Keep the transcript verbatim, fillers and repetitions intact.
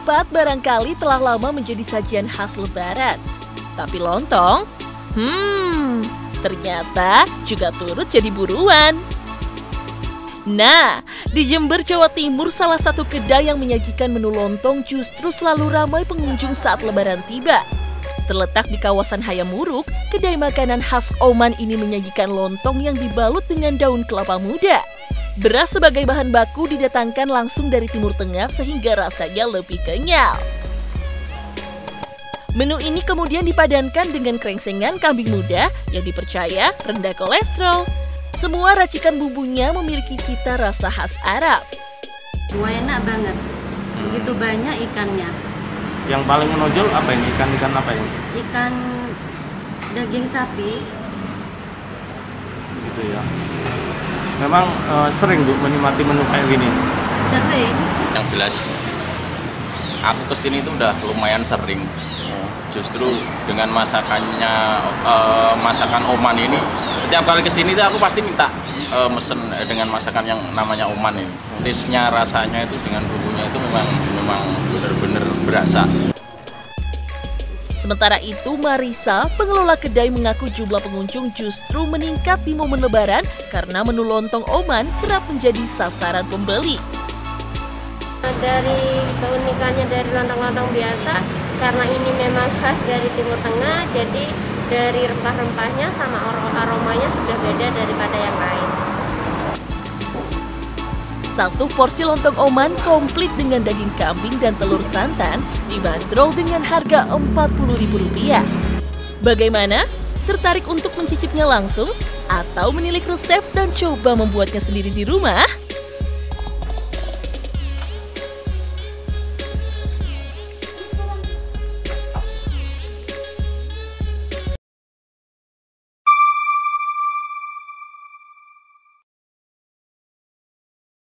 ketupat barangkali telah lama menjadi sajian khas Lebaran. Tapi lontong, hmm, ternyata juga turut jadi buruan. Nah, di Jember, Jawa Timur, salah satu kedai yang menyajikan menu lontong justru selalu ramai pengunjung saat Lebaran tiba. Terletak di kawasan Hayamuruk, kedai makanan khas Oman ini menyajikan lontong yang dibalut dengan daun kelapa muda. Beras sebagai bahan baku didatangkan langsung dari Timur Tengah sehingga rasanya lebih kenyal. Menu ini kemudian dipadankan dengan krengsengan kambing muda yang dipercaya rendah kolesterol. Semua racikan bumbunya memiliki cita rasa khas Arab. Wah, enak banget, begitu banyak ikannya. Yang paling menonjol apa ini? Ikan-ikan apa ini? Ikan daging sapi. Gitu ya. Memang uh, sering Bu menikmati menu kayak gini? Sering. Yang jelas, aku kesini itu udah lumayan sering. Justru dengan masakannya, uh, masakan Oman ini, setiap kali kesini tuh aku pasti minta uh, mesen dengan masakan yang namanya Oman ini. Taste-nya, rasanya itu dengan bumbunya itu memang memang benar-benar berasa. Sementara itu, Marisa, pengelola kedai, mengaku jumlah pengunjung justru meningkat di momen Lebaran karena menu lontong Oman kerap menjadi sasaran pembeli. Dari keunikannya dari lontong-lontong biasa, karena ini memang khas dari Timur Tengah, jadi dari rempah-rempahnya sama aromanya sudah beda daripada yang lain. Satu porsi lontong Oman komplit dengan daging kambing dan telur santan dibanderol dengan harga empat puluh ribu rupiah. Bagaimana? Tertarik untuk mencicipnya langsung? Atau menilik resep dan coba membuatnya sendiri di rumah?